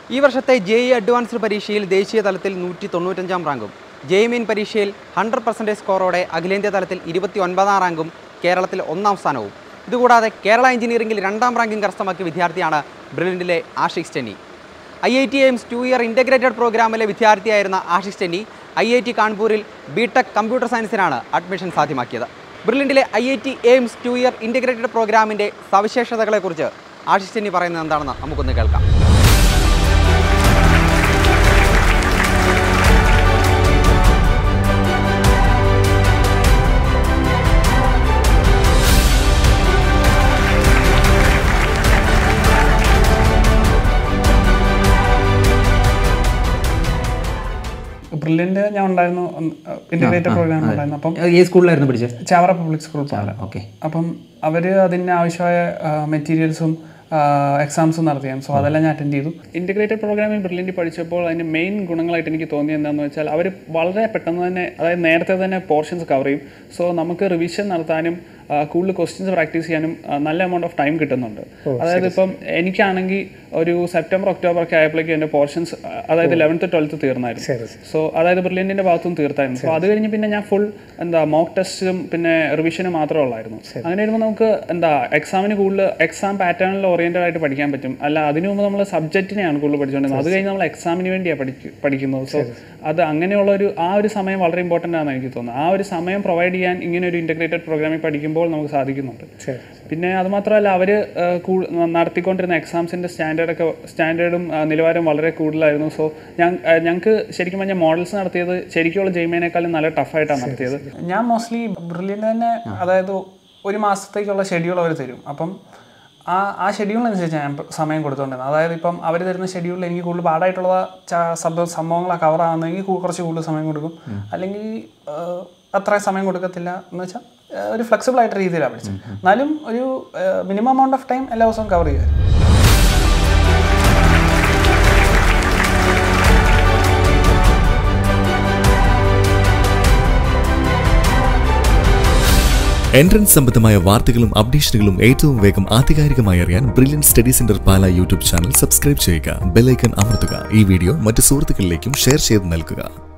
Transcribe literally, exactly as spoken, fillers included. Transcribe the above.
ഈ വർഷത്തെ J E advanced പരീക്ഷയിൽ ദേശീയ തലത്തിൽ നൂറ്റി തൊണ്ണൂറ്റഞ്ചാം റാങ്കും ജെ ഇ മെയിൻ പരീക്ഷയിൽ ഹൺഡ്രഡ് പെർസെൻറ്റേജ് സ്കോറോടെ അഖിലേന്ത്യാ തലത്തിൽ ഇരുപത്തി ഒൻപതാം റാങ്കും കേരളത്തിൽ ഒന്നാം സ്ഥാനവും. ഇതുകൂടാതെ കേരള എഞ്ചിനീയറിംഗിൽ രണ്ടാം റാങ്കിംഗ് കരസ്ഥമാക്കിയ വിദ്യാർത്ഥിയാണ് ബ്രില്യൻറ്റിലെ Ashiq Tenny. I I T AIIMS two year integrated പ്രോഗ്രാമിലെ വിദ്യാർത്ഥിയായിരുന്ന Ashiq Tenny I I T കാൺപൂരിൽ ബി ടെക് കമ്പ്യൂട്ടർ സയൻസിനാണ് അഡ്മിഷൻ സാധ്യമാക്കിയത്. ബ്രില്യൻറ്റിലെ I I T AIIMS two year integrated പ്രോഗ്രാമിൻ്റെ സവിശേഷതകളെക്കുറിച്ച് ആഷിഖ് ടെന്നി പറയുന്നത് എന്താണെന്ന് നമുക്കൊന്ന് കേൾക്കാം. ബ്രില്യൻ്റ് ഞാൻ ഉണ്ടായിരുന്നു, ഇൻ്റഗ്രേറ്റഡ് പ്രോഗ്രാം ഉണ്ടായിരുന്നു. അപ്പം ഈ സ്കൂളിലായിരുന്നു പഠിച്ചത്? Chavara public school. ഓക്കെ. അപ്പം അവർ അതിന് ആവശ്യമായ മെറ്റീരിയൽസും എക്സാംസും നടത്തിയാണ്. സോ അതെല്ലാം ഞാൻ അറ്റൻഡ് ചെയ്തു. ഇൻ്റഗ്രേറ്റഡ് പ്രോഗ്രാമിൽ ബ്രില്യൻ്റ് പഠിച്ചപ്പോൾ അതിൻ്റെ മെയിൻ ഗുണങ്ങളായിട്ട് എനിക്ക് തോന്നിയത് എന്താണെന്ന് വെച്ചാൽ അവർ വളരെ പെട്ടെന്ന് തന്നെ, അതായത് നേരത്തെ തന്നെ പോർഷൻസ് കവർ ചെയ്യും. സോ നമുക്ക് റിവിഷൻ നടത്താനും കൂടുതൽ ക്വസ്റ്റ്യൻസ് പ്രാക്ടീസ് ചെയ്യാനും നല്ല എമൗണ്ട് ഓഫ് ടൈം കിട്ടുന്നുണ്ട്. അതായത് ഇപ്പം എനിക്കാണെങ്കിൽ ഒരു സെപ്റ്റംബർ ഒക്ടോബർ ഒക്കെ ആയപ്പോഴേക്കും എൻ്റെ പോർഷൻസ്, അതായത് ലെവൻത്ത് ട്വൽത്ത് തീർന്നായിരുന്നു. സോ അതായത് ബ്രില്യൻറ്റിൻ്റെ ഭാഗത്തും തീർത്തായിരുന്നു. സോ അത് കഴിഞ്ഞ് പിന്നെ ഞാൻ ഫുൾ എന്താ മോക്ക് ടെസ്റ്റും പിന്നെ റിവിഷനും മാത്രമേ ഉള്ളായിരുന്നു. അങ്ങനെ വരുമ്പോൾ നമുക്ക് എന്താ എക്സാമിന് കൂടുതൽ എക്സാം പാറ്റേണിൽ ഓറിയൻറ്റഡ് ആയിട്ട് പഠിക്കാൻ പറ്റും. അല്ല, അതിനു മുമ്പ് നമ്മൾ സബ്ജക്റ്റിനെയാണ് കൂടുതൽ പഠിച്ചുകൊണ്ടിരുന്നത്. അത് കഴിഞ്ഞ് നമ്മൾ എക്സാമിന് വേണ്ടിയാണ് പഠിക്കും പഠിക്കുന്നത്. സോ അത് അങ്ങനെയുള്ള ഒരു ആ ഒരു സമയം വളരെ ഇമ്പോർട്ടൻ്റ് ആണെന്ന് എനിക്ക് തോന്നുന്നത്. ആ ഒരു സമയം പ്രൊവൈഡ് ചെയ്യാൻ ഇങ്ങനെ ഒരു ഇൻ്റഗ്രേറ്റഡ് പ്രോഗ്രാമിൽ പഠിക്കുമ്പോൾ നമുക്ക് സാധിക്കുന്നുണ്ട്. പിന്നെ അതുമാത്രമല്ല, അവർ നടത്തിക്കൊണ്ടിരുന്ന എക്സാംസിൻ്റെ സ്റ്റാൻഡേർഡൊക്കെ സ്റ്റാൻഡേർഡും നിലവാരം വളരെ കൂടുതലായിരുന്നു. സോ ഞാൻ ഞങ്ങൾക്ക് ശരിക്കും പറഞ്ഞാൽ മോഡൽസ് നടത്തിയത് ശരിക്കുള്ള ജെയ്മേനേക്കാളും നല്ല ടഫായിട്ടാണ് നടത്തിയത്. ഞാൻ മോസ്റ്റ്ലി ബ്രില്യൻ്റ് തന്നെ, അതായത് ഒരു മാസത്തേക്കുള്ള ഷെഡ്യൂൾ അവർ തരും. അപ്പം ആ ആ ഷെഡ്യൂളിനനുസരിച്ച് ഞാൻ സമയം കൊടുത്തുകൊണ്ടിരുന്നത്. അതായത് ഇപ്പം അവർ തരുന്ന ഷെഡ്യൂളിൽ എനിക്ക് കൂടുതൽ പാടായിട്ടുള്ള സംഭവങ്ങളൊക്കെ കവർ ആകുന്നെങ്കിൽ കുറച്ച് കൂടുതൽ സമയം കൊടുക്കും, അല്ലെങ്കിൽ അത്ര സമയം കൊടുക്കത്തില്ല. എന്ന് വെച്ചാൽ ഒരു ഫ്ലെക്സിബിൾ ആയിട്ട് രീതിയിലാണ് പഠിച്ചത്. എന്നാലും ഒരു മിനിമം എമൗണ്ട് ഓഫ് ടൈം എല്ലാ ദിവസവും കവർ ചെയ്യുക. എൻട്രൻസ് സംബന്ധമായ വാർത്തകളും അപ്ഡേഷനുകളും ഏറ്റവും വേഗം ആധികാരികമായി അറിയാൻ brilliant study centre Pala YouTube channel subscribe ചെയ്യുക. ബെൽ ഐക്കൺ അമർത്തുക. ഈ വീഡിയോ മറ്റ് സുഹൃത്തുക്കളിലേക്കും ഷെയർ ചെയ്ത് നൽകുക.